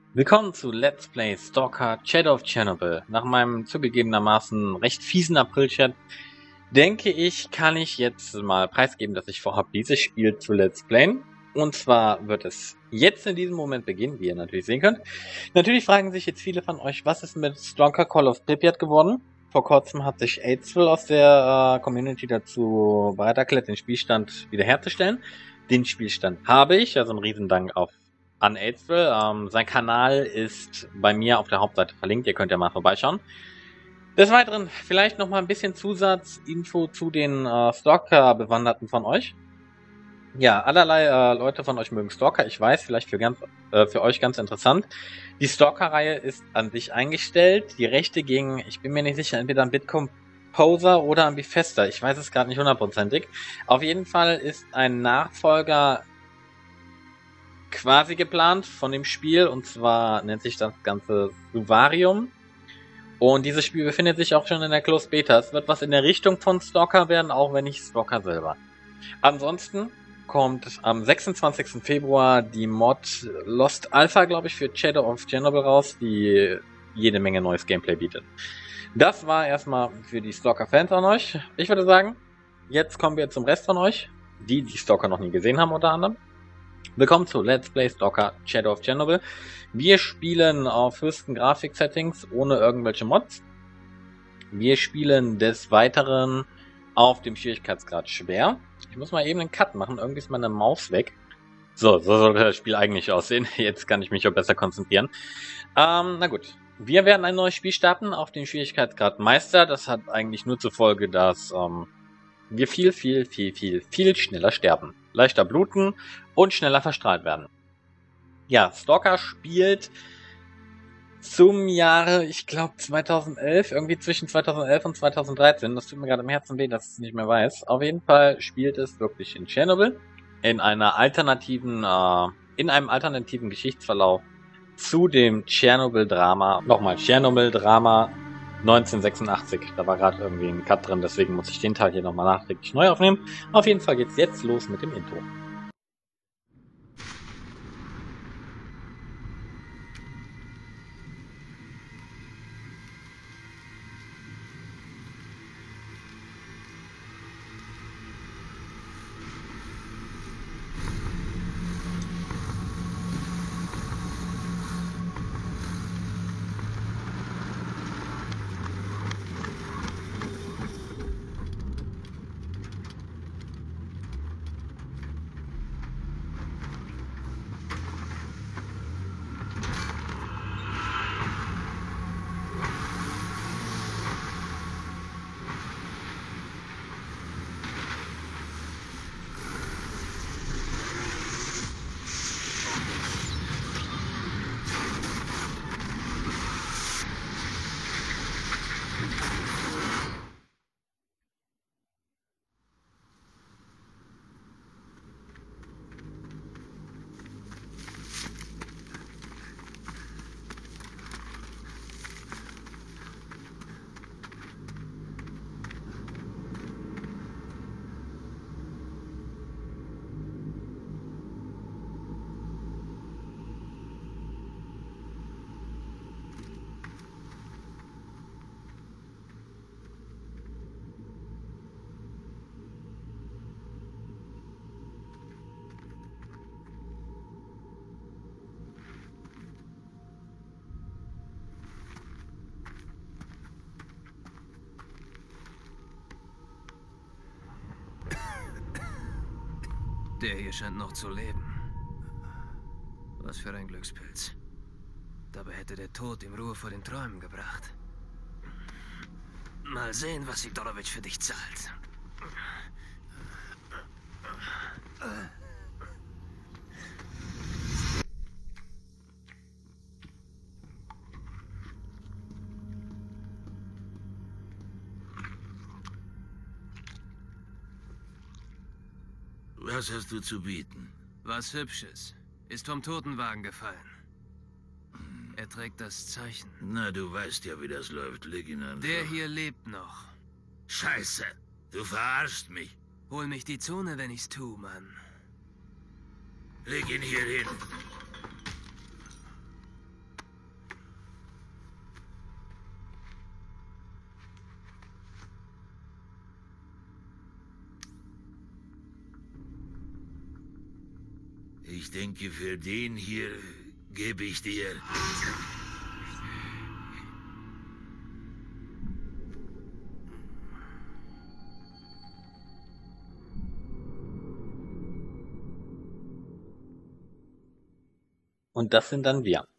Willkommen zu Let's Play Stalker Shadow of Chernobyl. Nach meinem zugegebenermaßen recht fiesen April-Chat denke ich, kann ich jetzt mal preisgeben, dass ich vorhabe, dieses Spiel zu Let's Playen. Und zwar wird es jetzt in diesem Moment beginnen, wie ihr natürlich sehen könnt. Natürlich fragen sich jetzt viele von euch, was ist mit Stalker Call of Pripyat geworden? Vor kurzem hat sich Aidsville aus der Community dazu bereit erklärt, den Spielstand wiederherzustellen. Den Spielstand habe ich, also ein Riesendank an Aidsville. Sein Kanal ist bei mir auf der Hauptseite verlinkt, ihr könnt ja mal vorbeischauen. Des Weiteren vielleicht noch mal ein bisschen Zusatzinfo zu den Stalker-Bewanderten von euch. Ja, allerlei Leute von euch mögen Stalker. Ich weiß, vielleicht für euch ganz interessant. Die Stalker-Reihe ist an sich eingestellt. Die Rechte gegen, ich bin mir nicht sicher, entweder an Bitcomposer oder an Bethesda. Ich weiß es gerade nicht hundertprozentig. Auf jeden Fall ist ein Nachfolger quasi geplant von dem Spiel, und zwar nennt sich das Ganze Suvarium. Und dieses Spiel befindet sich auch schon in der Closed Beta. Es wird was in der Richtung von Stalker werden, auch wenn nicht Stalker selber. Ansonsten kommt am 26. Februar die Mod Lost Alpha, glaube ich, für Shadow of Chernobyl raus, die jede Menge neues Gameplay bietet. Das war erstmal für die Stalker-Fans an euch. Ich würde sagen, jetzt kommen wir zum Rest von euch, die Stalker noch nie gesehen haben unter anderem. Willkommen zu Let's Play Stalker Shadow of Chernobyl. Wir spielen auf höchsten Grafik-Settings ohne irgendwelche Mods. Wir spielen des Weiteren auf dem Schwierigkeitsgrad schwer. Ich muss mal eben einen Cut machen, irgendwie ist meine Maus weg. So sollte das Spiel eigentlich aussehen. Jetzt kann ich mich auch besser konzentrieren. Na gut. Wir werden ein neues Spiel starten auf dem Schwierigkeitsgrad Meister. Das hat eigentlich nur zur Folge, dass wir viel schneller sterben. Leichter bluten und schneller verstrahlt werden. Ja, Stalker spielt zum Jahre, ich glaube 2011, irgendwie zwischen 2011 und 2013. Das tut mir gerade im Herzen weh, dass ich es nicht mehr weiß. Auf jeden Fall spielt es wirklich in Tschernobyl, in einem alternativen Geschichtsverlauf zu dem Tschernobyl-Drama. Nochmal, Tschernobyl-Drama 1986. Da war gerade irgendwie ein Cut drin, deswegen muss ich den Teil hier nochmal nachträglich neu aufnehmen. Auf jeden Fall geht's jetzt los mit dem Intro. Der hier scheint noch zu leben. Was für ein Glückspilz. Dabei hätte der Tod ihm Ruhe vor den Träumen gebracht. Mal sehen, was Sidorowitsch für dich zahlt. Was hast du zu bieten? Was Hübsches. Ist vom Totenwagen gefallen. Er trägt das Zeichen. Na, du weißt ja, wie das läuft. Leg ihn einfach. Der hier lebt noch. Scheiße! Du verarschst mich. Hol mich die Zone, wenn ich's tu, Mann. Leg ihn hier hin. Ich denke, für den hier gebe ich dir... Und das sind dann wir.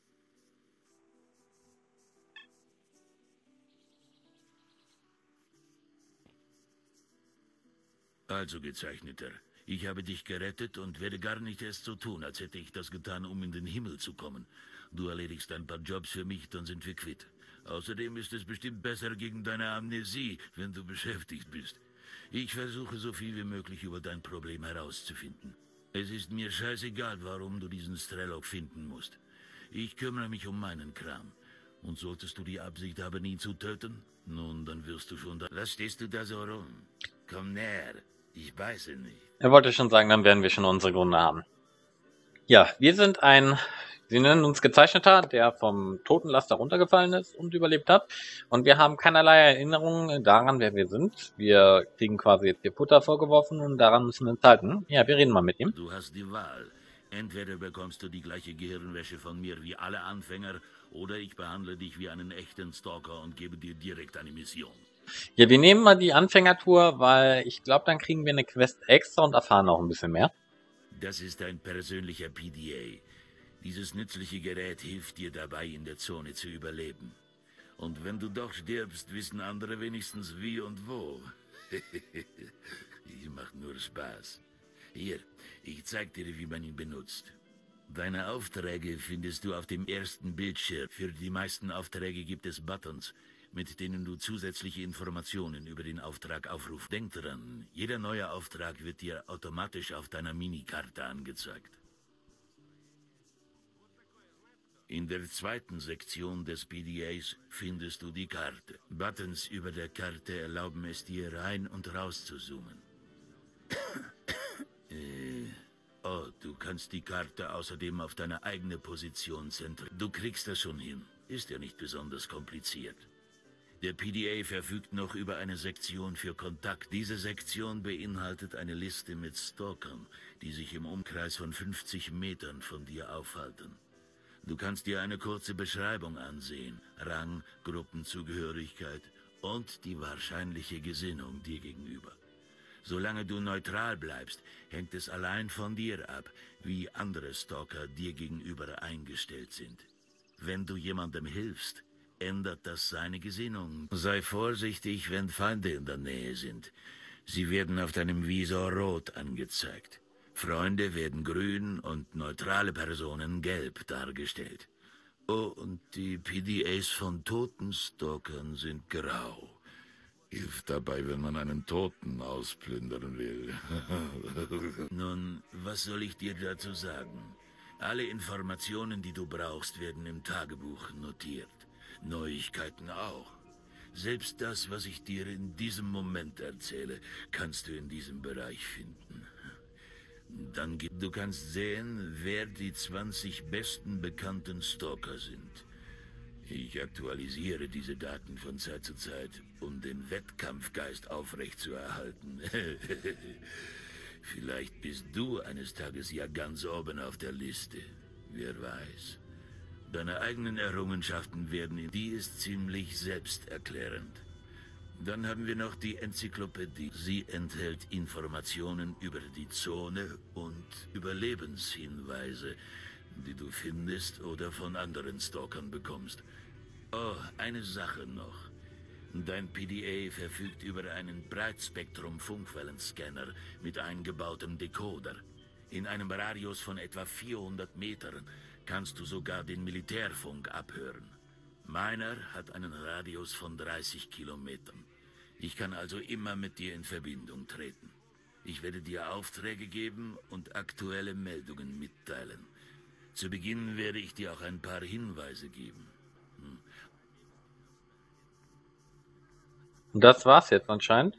Also, Gezeichneter, ich habe dich gerettet und werde gar nicht erst so tun, als hätte ich das getan, um in den Himmel zu kommen. Du erledigst ein paar Jobs für mich, dann sind wir quitt. Außerdem ist es bestimmt besser gegen deine Amnesie, wenn du beschäftigt bist. Ich versuche so viel wie möglich über dein Problem herauszufinden. Es ist mir scheißegal, warum du diesen Strelok finden musst. Ich kümmere mich um meinen Kram. Und solltest du die Absicht haben, ihn zu töten, nun, dann wirst du schon da... Was stehst du da so rum? Komm näher. Ich weiß es nicht. Er wollte schon sagen, dann werden wir schon unsere Gründe haben. Ja, wir sind Sie nennen uns Gezeichneter, der vom Totenlaster runtergefallen ist und überlebt hat. Und wir haben keinerlei Erinnerungen daran, wer wir sind. Wir kriegen quasi jetzt hier Futter vorgeworfen und daran müssen wir uns halten. Ja, wir reden mal mit ihm. Du hast die Wahl. Entweder bekommst du die gleiche Gehirnwäsche von mir wie alle Anfänger, oder ich behandle dich wie einen echten Stalker und gebe dir direkt eine Mission. Ja, wir nehmen mal die Anfängertour, weil ich glaube, dann kriegen wir eine Quest extra und erfahren auch ein bisschen mehr. Das ist ein persönlicher PDA. Dieses nützliche Gerät hilft dir dabei, in der Zone zu überleben. Und wenn du doch stirbst, wissen andere wenigstens wie und wo. Ich mach nur Spaß. Hier, ich zeig dir, wie man ihn benutzt. Deine Aufträge findest du auf dem ersten Bildschirm. Für die meisten Aufträge gibt es Buttons, mit denen du zusätzliche Informationen über den Auftrag aufrufst. Denk dran, jeder neue Auftrag wird dir automatisch auf deiner Minikarte angezeigt. In der zweiten Sektion des PDAs findest du die Karte. Buttons über der Karte erlauben es dir, rein und raus zu zoomen. Oh, du kannst die Karte außerdem auf deine eigene Position zentrieren. Du kriegst das schon hin. Ist ja nicht besonders kompliziert. Der PDA verfügt noch über eine Sektion für Kontakt. Diese Sektion beinhaltet eine Liste mit Stalkern, die sich im Umkreis von 50 Metern von dir aufhalten. Du kannst dir eine kurze Beschreibung ansehen, Rang, Gruppenzugehörigkeit und die wahrscheinliche Gesinnung dir gegenüber. Solange du neutral bleibst, hängt es allein von dir ab, wie andere Stalker dir gegenüber eingestellt sind. Wenn du jemandem hilfst, ändert das seine Gesinnung. Sei vorsichtig, wenn Feinde in der Nähe sind. Sie werden auf deinem Visor rot angezeigt. Freunde werden grün und neutrale Personen gelb dargestellt. Oh, und die PDAs von Totenstalkern sind grau. Hilft dabei, wenn man einen Toten ausplündern will. Nun, was soll ich dir dazu sagen? Alle Informationen, die du brauchst, werden im Tagebuch notiert. Neuigkeiten auch. Selbst das, was ich dir in diesem Moment erzähle, kannst du in diesem Bereich finden. Du kannst sehen, wer die 20 besten bekannten Stalker sind. Ich aktualisiere diese Daten von Zeit zu Zeit, um den Wettkampfgeist aufrechtzuerhalten. Vielleicht bist du eines Tages ja ganz oben auf der Liste. Wer weiß. Deine eigenen Errungenschaften die ist ziemlich selbsterklärend. Dann haben wir noch die Enzyklopädie. Sie enthält Informationen über die Zone und Überlebenshinweise, die du findest oder von anderen Stalkern bekommst. Oh, eine Sache noch. Dein PDA verfügt über einen Breitspektrum-Funkwellenscanner mit eingebautem Decoder. In einem Radius von etwa 400 Metern kannst du sogar den Militärfunk abhören. Meiner hat einen Radius von 30 Kilometern. Ich kann also immer mit dir in Verbindung treten. Ich werde dir Aufträge geben und aktuelle Meldungen mitteilen. Zu Beginn werde ich dir auch ein paar Hinweise geben. Und das war's jetzt anscheinend.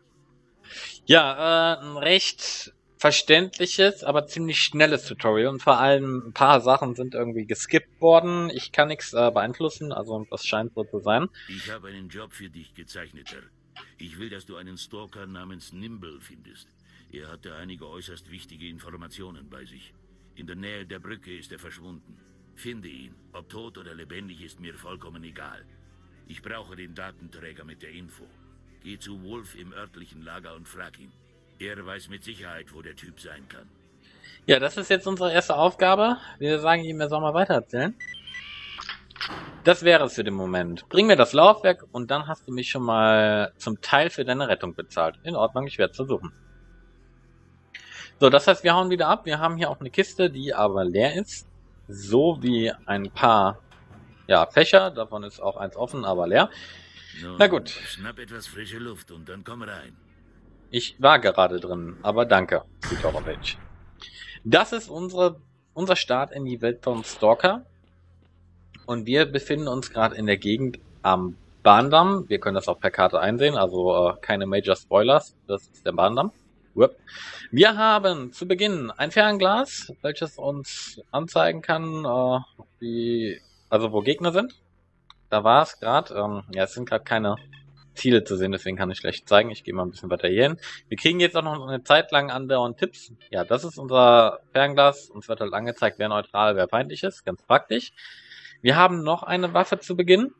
Ja, ein recht verständliches, aber ziemlich schnelles Tutorial und vor allem ein paar Sachen sind irgendwie geskippt worden. Ich kann nichts beeinflussen, also das scheint so zu sein. Ich habe einen Job für dich, Gezeichneter. Ich will, dass du einen Stalker namens Nimble findest. Er hatte einige äußerst wichtige Informationen bei sich. In der Nähe der Brücke ist er verschwunden. Finde ihn. Ob tot oder lebendig ist mir vollkommen egal. Ich brauche den Datenträger mit der Info. Geh zu Wolf im örtlichen Lager und frag ihn. Er weiß mit Sicherheit, wo der Typ sein kann. Ja, das ist jetzt unsere erste Aufgabe. Wir sagen ihm, er soll mal weitererzählen. Das wäre es für den Moment. Bring mir das Laufwerk und dann hast du mich schon mal zum Teil für deine Rettung bezahlt. In Ordnung, ich werde es versuchen. So, das heißt, wir hauen wieder ab. Wir haben hier auch eine Kiste, die aber leer ist. So wie ein paar Fächer. Davon ist auch eins offen, aber leer. Nun, na gut. Schnapp etwas frische Luft und dann komm rein. Ich war gerade drin, aber danke, Sitorovic. Das ist unser Start in die Welt von Stalker. Und wir befinden uns gerade in der Gegend am Bahndamm. Wir können das auch per Karte einsehen, also keine Major Spoilers. Das ist der Bahndamm. Wir haben zu Beginn ein Fernglas, welches uns anzeigen kann, wo Gegner sind. Da war es gerade. Es sind gerade keine Ziele zu sehen, deswegen kann ich schlecht zeigen. Ich gehe mal ein bisschen weiter hier hin. Wir kriegen jetzt auch noch eine Zeit lang andauernd Tipps. Ja, das ist unser Fernglas. Uns wird halt angezeigt, wer neutral, wer feindlich ist. Ganz praktisch. Wir haben noch eine Waffe zu Beginn.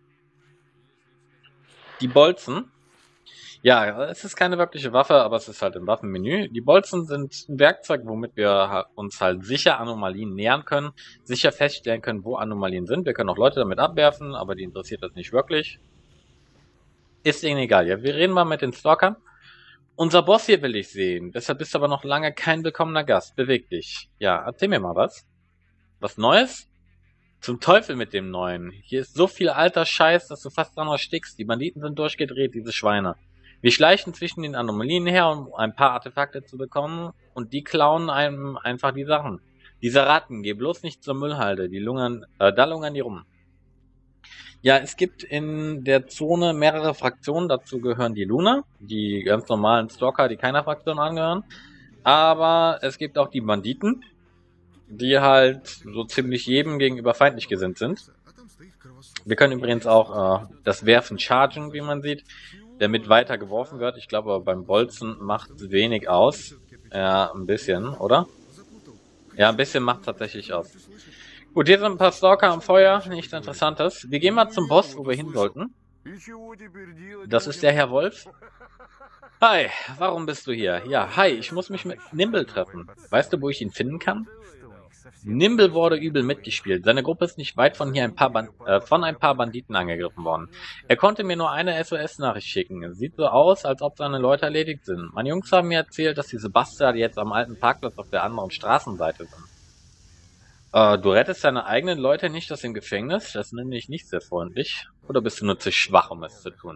Die Bolzen. Ja, es ist keine wirkliche Waffe, aber es ist halt im Waffenmenü. Die Bolzen sind ein Werkzeug, womit wir uns halt sicher Anomalien nähern können, sicher feststellen können, wo Anomalien sind. Wir können auch Leute damit abwerfen, aber die interessiert das nicht wirklich. Ist ihnen egal. Ja, wir reden mal mit den Stalkern. Unser Boss hier will ich sehen, deshalb bist du aber noch lange kein willkommener Gast. Beweg dich. Ja, erzähl mir mal was. Was Neues? Zum Teufel mit dem Neuen. Hier ist so viel alter Scheiß, dass du fast dran erstickst. Die Banditen sind durchgedreht, diese Schweine. Wir schleichen zwischen den Anomalien her, um ein paar Artefakte zu bekommen, und die klauen einem einfach die Sachen. Diese Ratten, geh bloß nicht zur Müllhalde, da lungern die rum. Ja, es gibt in der Zone mehrere Fraktionen, dazu gehören die Luna, die ganz normalen Stalker, die keiner Fraktion angehören, aber es gibt auch die Banditen, die halt so ziemlich jedem gegenüber feindlich gesinnt sind. Wir können übrigens auch das Werfen chargen, wie man sieht, damit weiter geworfen wird. Ich glaube, beim Bolzen macht es wenig aus. Ja, ein bisschen, oder? Ja, ein bisschen macht tatsächlich aus. Gut, hier sind ein paar Stalker am Feuer, nichts Interessantes. Wir gehen mal zum Boss, wo wir hin sollten. Das ist der Herr Wolf. Hi, warum bist du hier? Ja, hi, ich muss mich mit Nimble treffen. Weißt du, wo ich ihn finden kann? Nimble wurde übel mitgespielt. Seine Gruppe ist nicht weit von hier von ein paar Banditen angegriffen worden. Er konnte mir nur eine SOS-Nachricht schicken. Es sieht so aus, als ob seine Leute erledigt sind. Meine Jungs haben mir erzählt, dass diese Bastarde jetzt am alten Parkplatz auf der anderen Straßenseite sind. Du rettest deine eigenen Leute nicht aus dem Gefängnis? Das nenne ich nicht sehr freundlich. Oder bist du nur zu schwach, um es zu tun?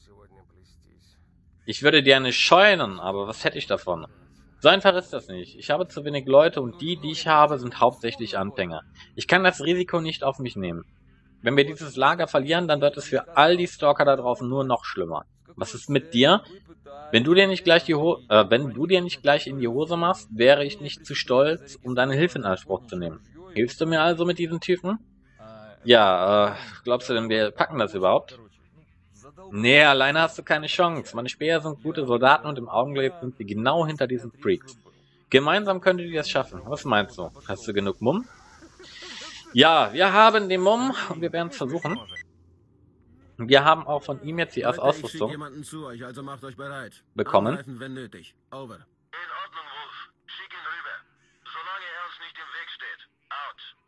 Ich würde gerne scheunen, aber was hätte ich davon? So einfach ist das nicht. Ich habe zu wenig Leute und die ich habe, sind hauptsächlich Anfänger. Ich kann das Risiko nicht auf mich nehmen. Wenn wir dieses Lager verlieren, dann wird es für all die Stalker da draußen nur noch schlimmer. Was ist mit dir? Wenn du dir nicht gleich in die Hose machst, wäre ich nicht zu stolz, um deine Hilfe in Anspruch zu nehmen. Hilfst du mir also mit diesen Typen? Ja, glaubst du denn, wir packen das überhaupt? Nee, alleine hast du keine Chance. Meine Speer sind gute Soldaten und im Augenblick sind sie genau hinter diesen Freaks. Gemeinsam könntet ihr es schaffen. Was meinst du? Hast du genug Mumm? Ja, wir haben den Mumm und wir werden es versuchen. Wir haben auch von ihm jetzt die erste Ausrüstung bekommen. In Ordnung, Wolf. Schick ihn rüber. Solange er uns nicht im Weg steht. Out.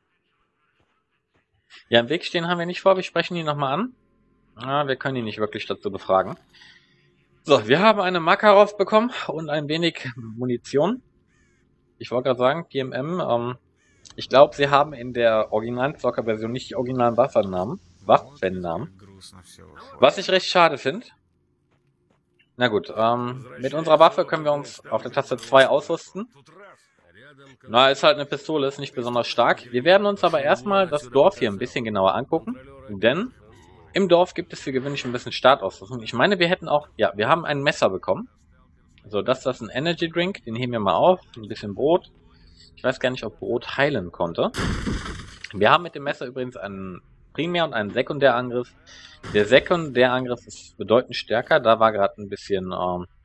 Ja, im Weg stehen haben wir nicht vor. Wir sprechen ihn nochmal an. Wir können ihn nicht wirklich dazu befragen. So, wir haben eine Makarov bekommen und ein wenig Munition. Ich wollte gerade sagen, PMM, ich glaube, sie haben in der Original-Stalker-Version nicht die originalen Waffennamen. Was ich recht schade finde. Na gut, mit unserer Waffe können wir uns auf der Taste 2 ausrüsten. Na, ist halt eine Pistole, ist nicht besonders stark. Wir werden uns aber erstmal das Dorf hier ein bisschen genauer angucken, denn im Dorf gibt es für gewöhnlich ein bisschen Startausrüstung. Ich meine, wir hätten auch, ja, wir haben ein Messer bekommen. So, das ist ein Energy Drink, den heben wir mal auf. Ein bisschen Brot. Ich weiß gar nicht, ob Brot heilen konnte. Wir haben mit dem Messer übrigens einen Primär- und einen Sekundärangriff. Der Sekundärangriff ist bedeutend stärker. Da war gerade ein bisschen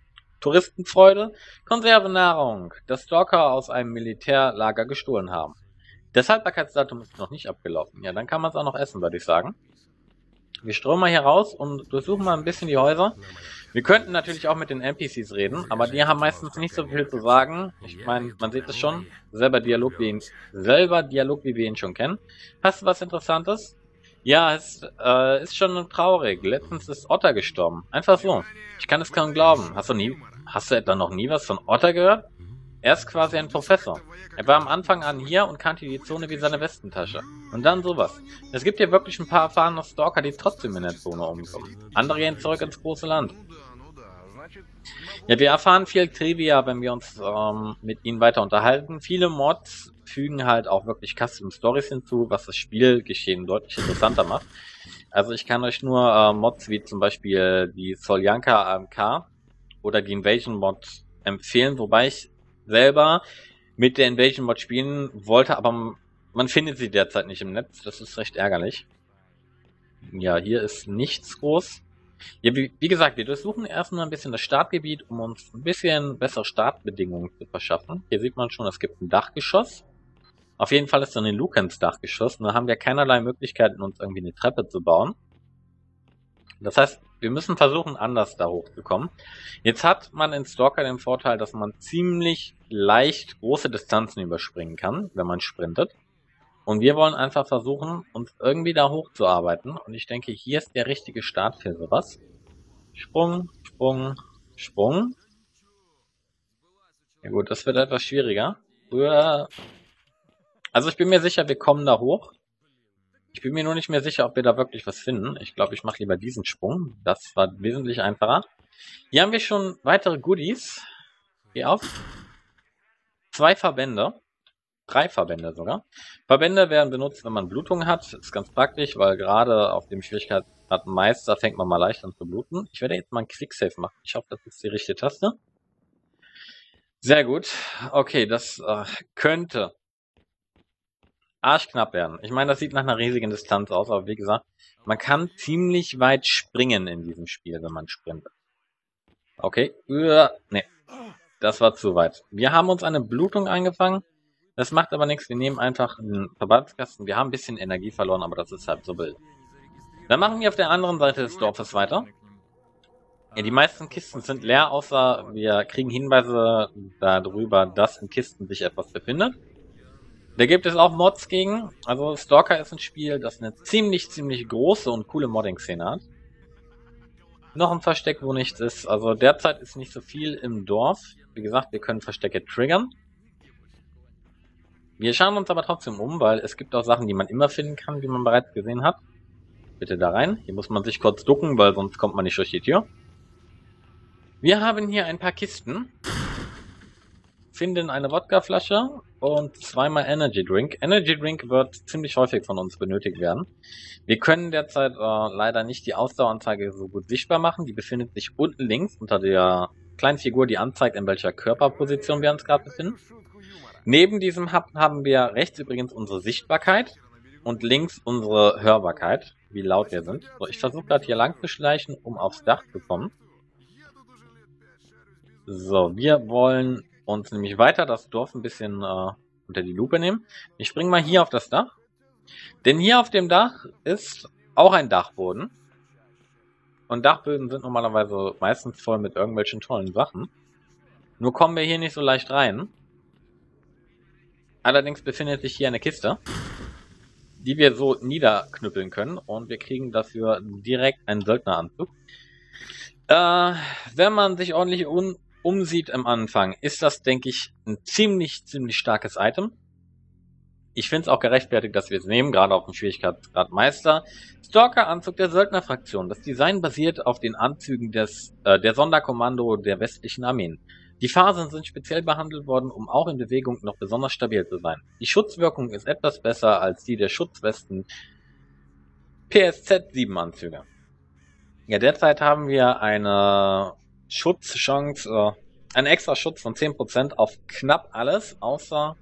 Touristenfreude, Konservennahrung, das Stalker aus einem Militärlager gestohlen haben. Das Haltbarkeitsdatum ist noch nicht abgelaufen. Ja, dann kann man es auch noch essen, würde ich sagen. Wir strömen mal hier raus und durchsuchen mal ein bisschen die Häuser. Wir könnten natürlich auch mit den NPCs reden, aber die haben meistens nicht so viel zu sagen. Ich meine, man sieht es schon, selber Dialog, wie wir ihn schon kennen. Hast du was Interessantes? Ja, es ist schon traurig. Letztens ist Otter gestorben. Einfach so. Ich kann es kaum glauben. Hast du etwa noch nie was von Otter gehört? Er ist quasi ein Professor. Er war am Anfang an hier und kannte die Zone wie seine Westentasche. Und dann sowas. Es gibt hier wirklich ein paar erfahrene Stalker, die trotzdem in der Zone umkommen. Andere gehen zurück ins große Land. Ja, wir erfahren viel Trivia, wenn wir uns mit ihnen weiter unterhalten. Viele Mods fügen halt auch wirklich Custom Stories hinzu, was das Spielgeschehen deutlich interessanter macht. Also ich kann euch nur Mods wie zum Beispiel die Soljanka AMK oder die Invasion Mod empfehlen, wobei ich selber mit der Invasion Mod spielen wollte, aber man findet sie derzeit nicht im Netz. Das ist recht ärgerlich. Ja, hier ist nichts groß. Ja, wie gesagt, wir durchsuchen erstmal ein bisschen das Startgebiet, um uns ein bisschen bessere Startbedingungen zu verschaffen. Hier sieht man schon, es gibt ein Dachgeschoss. Auf jeden Fall ist dann ein Luke ins Dachgeschoss. Und da haben wir keinerlei Möglichkeiten, uns irgendwie eine Treppe zu bauen. Das heißt, wir müssen versuchen, anders da hochzukommen. Jetzt hat man in Stalker den Vorteil, dass man ziemlich leicht große Distanzen überspringen kann, wenn man sprintet. Und wir wollen einfach versuchen, uns irgendwie da hochzuarbeiten. Und ich denke, hier ist der richtige Start für sowas. Sprung, Sprung, Sprung. Ja gut, das wird etwas schwieriger. Also ich bin mir sicher, wir kommen da hoch. Ich bin mir nur nicht mehr sicher, ob wir da wirklich was finden. Ich glaube, ich mache lieber diesen Sprung. Das war wesentlich einfacher. Hier haben wir schon weitere Goodies. Geh auf. 2 Verbände. 3 Verbände sogar. Verbände werden benutzt, wenn man Blutung hat. Das ist ganz praktisch, weil gerade auf dem Schwierigkeitsgrad Meister fängt man mal leicht an zu bluten. Ich werde jetzt mal einen Quicksave machen. Ich hoffe, das ist die richtige Taste. Sehr gut. Okay, das könnte arschknapp werden. Ich meine, das sieht nach einer riesigen Distanz aus, aber wie gesagt, man kann ziemlich weit springen in diesem Spiel, wenn man sprintet. Okay, nee, das war zu weit. Wir haben uns eine Blutung eingefangen, das macht aber nichts, wir nehmen einfach einen Verbandskasten. Wir haben ein bisschen Energie verloren, aber das ist halt so wild. Dann machen wir auf der anderen Seite des Dorfes weiter. Ja, die meisten Kisten sind leer, außer wir kriegen Hinweise darüber, dass in Kisten sich etwas befindet. Da gibt es auch Mods gegen. Also Stalker ist ein Spiel, das eine ziemlich große und coole Modding-Szene hat. Noch ein Versteck, wo nichts ist. Also derzeit ist nicht so viel im Dorf. Wie gesagt, wir können Verstecke triggern. Wir schauen uns aber trotzdem um, weil es gibt auch Sachen, die man immer finden kann, wie man bereits gesehen hat. Bitte da rein. Hier muss man sich kurz ducken, weil sonst kommt man nicht durch die Tür. Wir haben hier ein paar Kisten. Finden eine Wodkaflasche und 2-mal Energy Drink. Energy Drink wird ziemlich häufig von uns benötigt werden. Wir können derzeit leider nicht die Ausdaueranzeige so gut sichtbar machen. Die befindet sich unten links unter der kleinen Figur, die anzeigt, in welcher Körperposition wir uns gerade befinden. Neben diesem Hub haben wir rechts übrigens unsere Sichtbarkeit und links unsere Hörbarkeit, wie laut wir sind. So, ich versuche gerade hier lang zu schleichen, um aufs Dach zu kommen. So, wir wollen uns nämlich weiter das Dorf ein bisschen unter die Lupe nehmen. Ich springe mal hier auf das Dach. Denn hier auf dem Dach ist auch ein Dachboden. Und Dachböden sind normalerweise meistens voll mit irgendwelchen tollen Sachen. Nur kommen wir hier nicht so leicht rein. Allerdings befindet sich hier eine Kiste, die wir so niederknüppeln können. Und wir kriegen dafür direkt einen Söldneranzug. Wenn man sich ordentlich umsieht am Anfang, ist das, denke ich, ein ziemlich starkes Item. Ich finde es auch gerechtfertigt, dass wir es nehmen, gerade auf dem Schwierigkeitsgrad Meister. Stalker-Anzug der Söldnerfraktion. Das Design basiert auf den Anzügen der Sonderkommando der westlichen Armeen. Die Fasern sind speziell behandelt worden, um auch in Bewegung noch besonders stabil zu sein. Die Schutzwirkung ist etwas besser als die der Schutzwesten PSZ-7-Anzüge. Ja, derzeit haben wir eine Schutzchance, einen extra Schutz von 10% auf knapp alles, außer